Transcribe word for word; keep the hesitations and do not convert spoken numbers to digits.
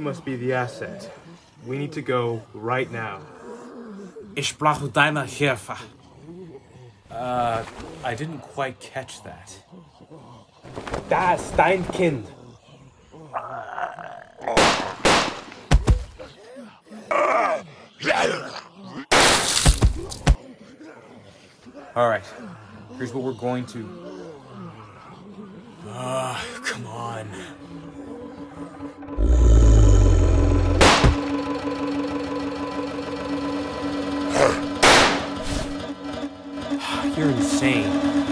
must be the asset. We need to go right now. Ich brauche deine Hilfe. Uh, I didn't quite catch that. Das dein Kind. Alright, here's what we're going to... Ah, uh, come on. You're insane.